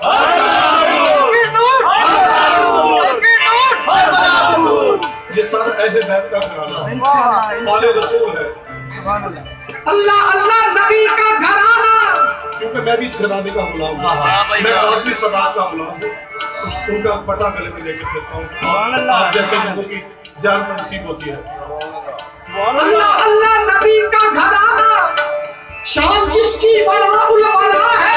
یہ سارا اہل بیت کا گھرانہ آل رسول ہے. اللہ اللہ نبی کا گھرانہ. کیونکہ میں بھی اس گھرانے کا غلام ہوں, میں قاسمی صداق کا غلام ہوں, ان کا پٹا گلے میں لے کے پھرتا ہوں. آپ جیسے لوگوں کی زیارت نصیب ہوتی ہے. اللہ اللہ نبی کا گھرانہ, شان جس کی بڑا الورا ہے.